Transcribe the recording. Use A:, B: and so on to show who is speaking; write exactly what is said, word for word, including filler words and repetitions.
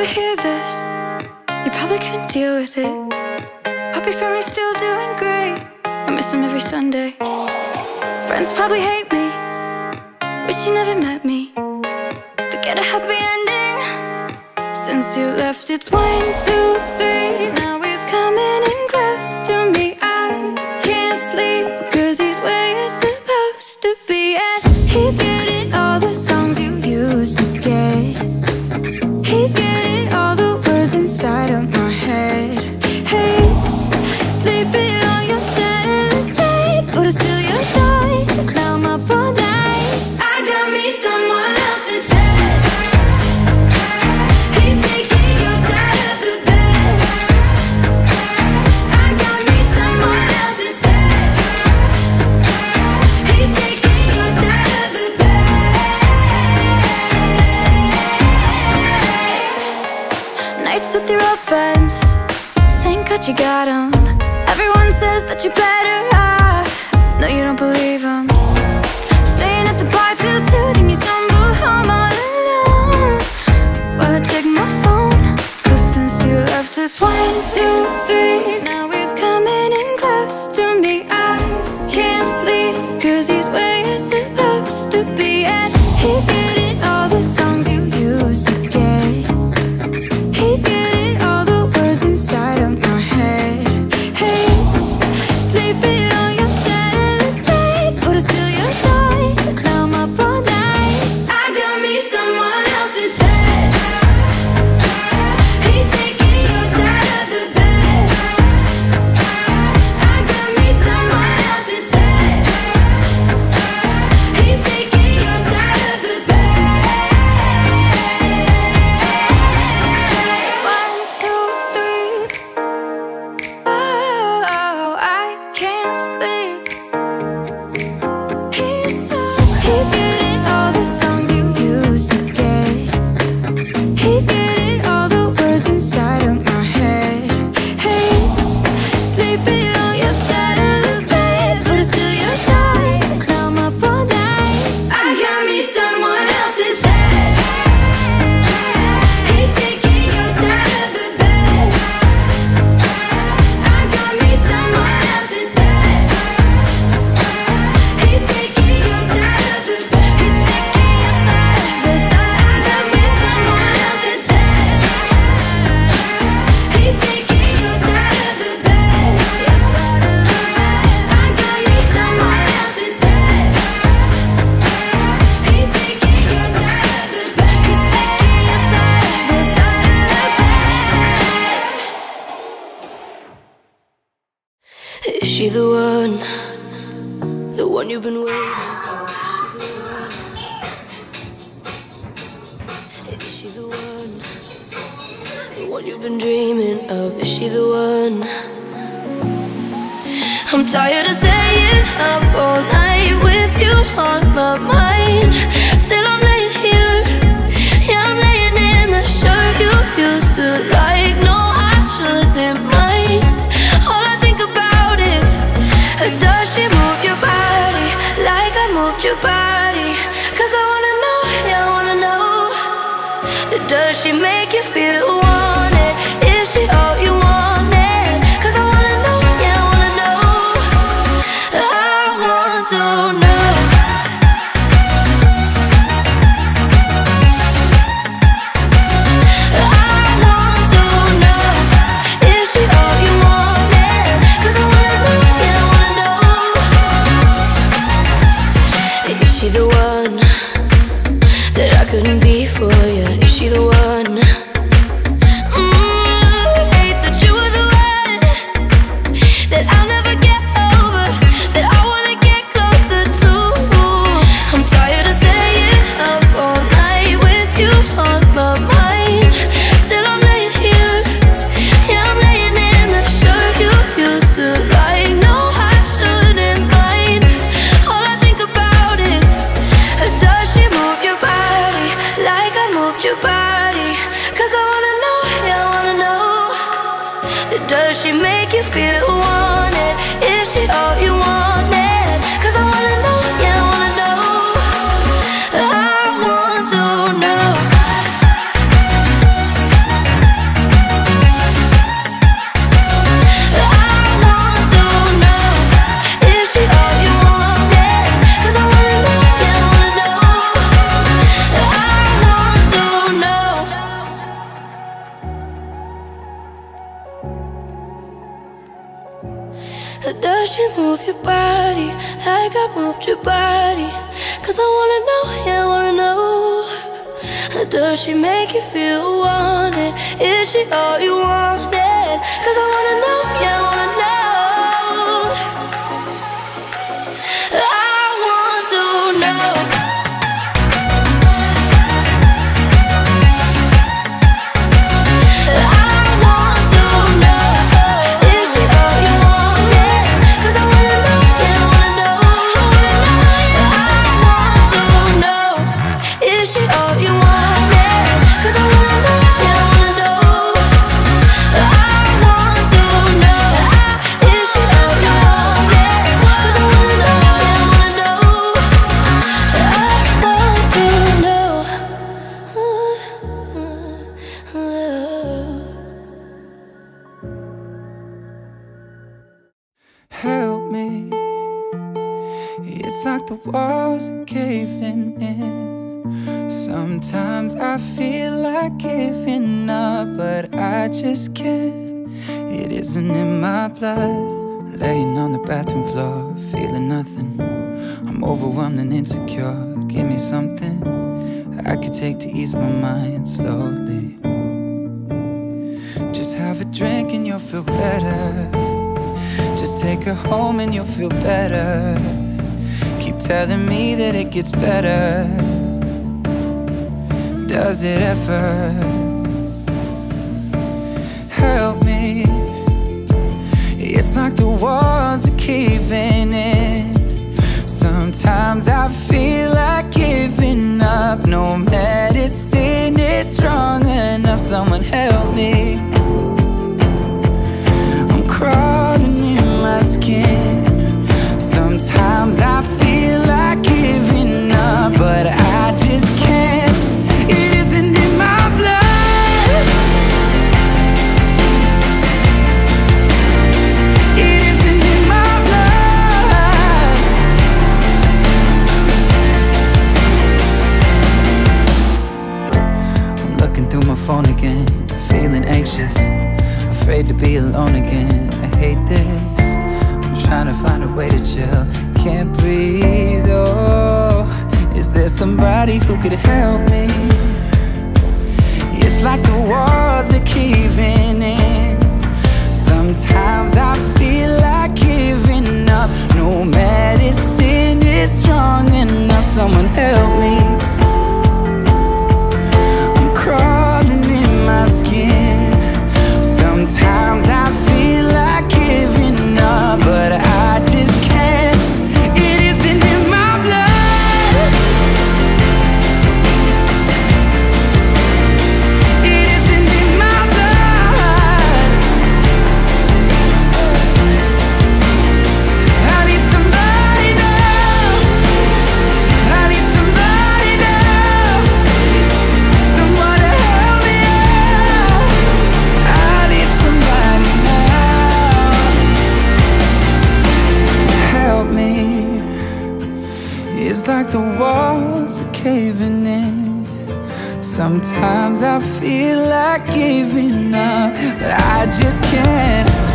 A: ever hear this, you probably couldn't deal with it. Hope your family's still doing great. I miss them every Sunday. Friends probably hate me, wish you never met me. Forget a happy ending, since you left it's one, two, three. Now he's coming in close to me. I can't sleep, cause he's where you're supposed to be. And he's getting all the songs you used to get. He's getting all the words inside of my head. He's sleeping on your side of the bed, but it's still your side. Now I'm up all night. I got me someone else instead. He's taking your side of the bed. I got me someone else instead. He's taking your side of the bed. Nights with your old friends, thank God you got 'em. Everyone says that you're better off, no you don't believe 'em. Staying at the bar till two, then you stumble home all alone. While I check my phone, cause since you left it's one, two, three. Now he's coming in close to me. I can't sleep, cause he's where you're supposed to be. And he's getting all the songs you used to get. He's getting all the words inside of my head. He's sleeping on your side of the bed, but it's still your side. Now I'm up all night. I got me someone else instead. He's taking your side of the bed. I got me someone else instead. He's taking your side of the bed. One, two, three. Oh, I can't sleep. He's so, he's getting all the songs you used to get. He's getting all the words inside of my head. He's sleeping on your side of the bed, but it's still your side. Now I'm up all night. I got me someone else instead. He's taking your side of the bed. I got me someone else instead. He's taking your side of the bed. He's taking your side of the side. I got me someone else instead. He's taking your side of the bed. Your side of the bed. I got me someone else instead. He's taking your side of the bed. He's taking your side of the side of the bed. Is she the one? The one you've been waiting for? Is she the one? The one you've been dreaming of? Is she the one? I'm tired of staying up all night with you on my mind. Still I'm laying here, yeah I'm laying in the shirt you used to like. No, I shouldn't mind. All I think about is, does she move your body like I moved your body? Cause I wanna know, yeah I wanna know. Does she make you feel wanted? Is she all you wanted? Cause I wanna know, yeah I wanna know. I want to know. I want to know. Is she all you wanted? Cause I wanna know, yeah I wanna know. Is she the one that I couldn't be for you? Is she the one? Mm, hate that you were the one that I'll never get over, that I wanna get closer to. I'm tired of staying up all night with you on my mind. Still I'm laying here, yeah I'm laying in the shirt you used to like. No, I shouldn't mind. All I think about is, does she move your body like I moved your body? Cause I wanna know, yeah I wanna know. Does she make you feel wanted? Is she all you wanted? Cause I wanna know, yeah I wanna know. I want to know. Does she move your body like I moved your body? Cause I wanna know, yeah, I wanna know. Does she make you feel wanted? Is she all you wanted? Cause I wanna know, yeah, I wanna know. I want to know.
B: Help me. It's like the walls are caving in. Sometimes I feel like giving up, but I just can't. It isn't in my blood. Laying on the bathroom floor, feeling nothing. I'm overwhelmed and insecure. Give me something I could take to ease my mind slowly. Just have a drink and you'll feel better. Just take her home and you'll feel better. Keep telling me that it gets better. Does it ever? Help me. It's like the walls are caving in. Sometimes I feel like giving up. No medicine is strong enough. Someone help me. I'm crawling in my skin. Sometimes I feel like giving up, but I just can't. It isn't in my blood. It isn't in my blood. I'm looking through my phone again, feeling anxious, afraid to be alone again. I hate this. I'm trying to find a way to chill. Can't breathe, oh. Is there somebody who could help me? It's like the walls are caving in. Sometimes I feel like giving up. No medicine is strong enough. Someone help me. I'm crawling in my skin. Sometimes I feel like giving up, but I just can't. It isn't in my blood. It isn't in my blood. I need somebody now. I need somebody now. Someone to help me out. I need somebody now. Help me. It's like the walls are caving in. Sometimes I feel like giving up, but I just can't.